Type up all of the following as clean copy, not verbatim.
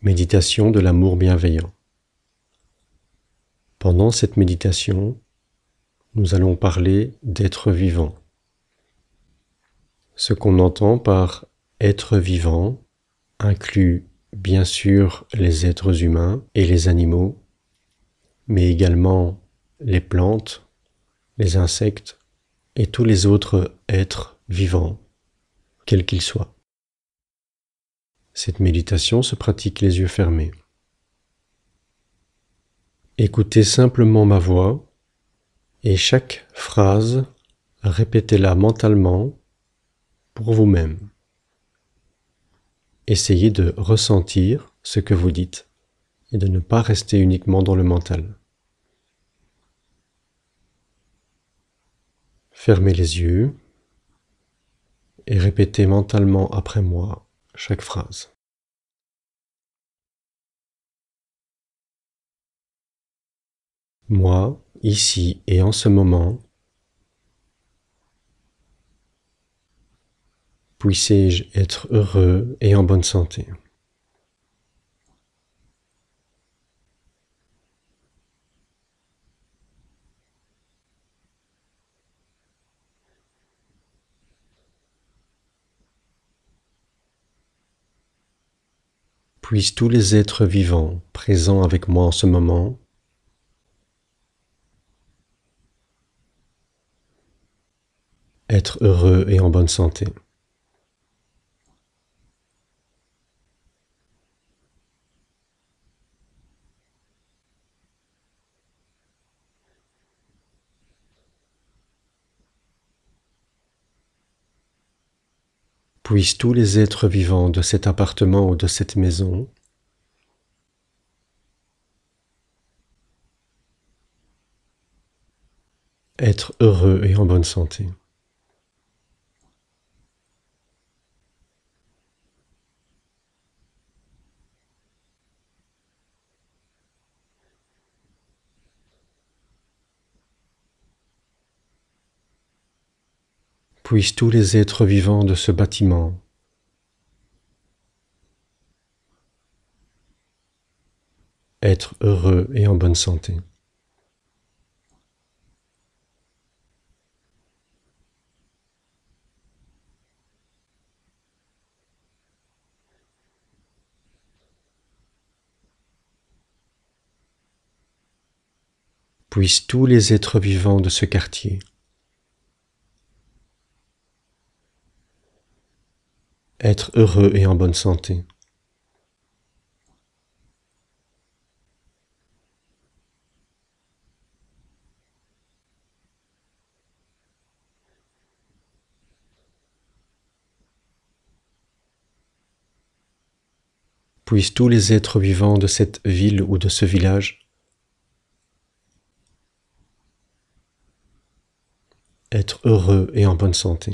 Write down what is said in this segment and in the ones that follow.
Méditation de l'amour bienveillant. Pendant cette méditation, nous allons parler d'être vivant. Ce qu'on entend par être vivant inclut bien sûr les êtres humains et les animaux, mais également les plantes, les insectes et tous les autres êtres vivants, quels qu'ils soient. Cette méditation se pratique les yeux fermés. Écoutez simplement ma voix et chaque phrase, répétez-la mentalement pour vous-même. Essayez de ressentir ce que vous dites et de ne pas rester uniquement dans le mental. Fermez les yeux et répétez mentalement après moi chaque phrase. Moi, ici et en ce moment, puisse-je être heureux et en bonne santé. Puissent tous les êtres vivants présents avec moi en ce moment être heureux et en bonne santé. Puissent tous les êtres vivants de cet appartement ou de cette maison être heureux et en bonne santé. Puissent tous les êtres vivants de ce bâtiment être heureux et en bonne santé. Puissent tous les êtres vivants de ce quartier être heureux et en bonne santé. Puissent tous les êtres vivants de cette ville ou de ce village être heureux et en bonne santé.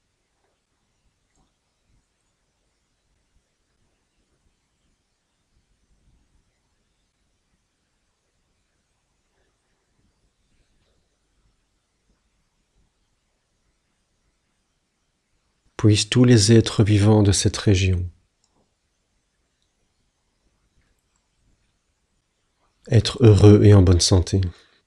Puissent tous les êtres vivants de cette région être heureux et en bonne santé.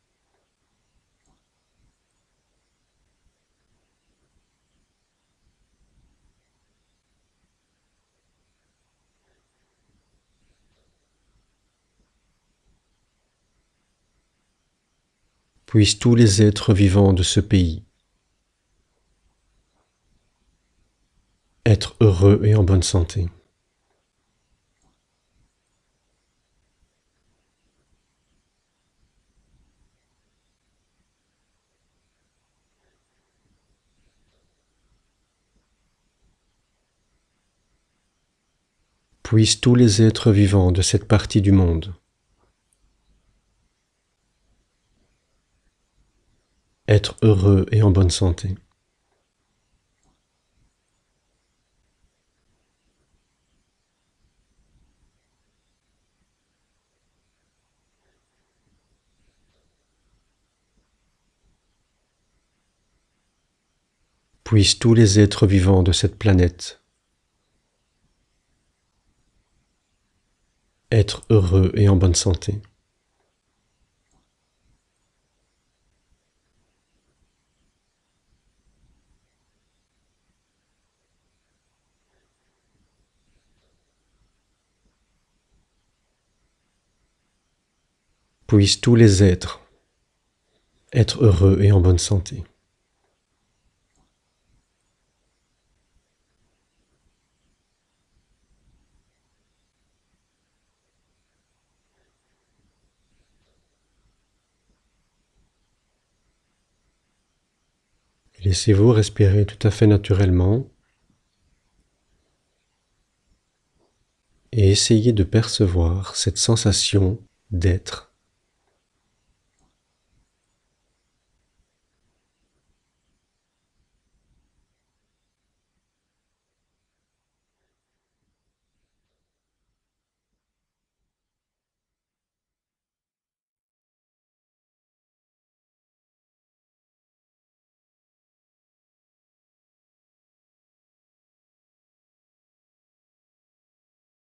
Puissent tous les êtres vivants de ce pays être heureux et en bonne santé. Puissent tous les êtres vivants de cette partie du monde être heureux et en bonne santé. Puissent tous les êtres vivants de cette planète être heureux et en bonne santé. Puissent tous les êtres être heureux et en bonne santé. Laissez-vous respirer tout à fait naturellement et essayez de percevoir cette sensation d'être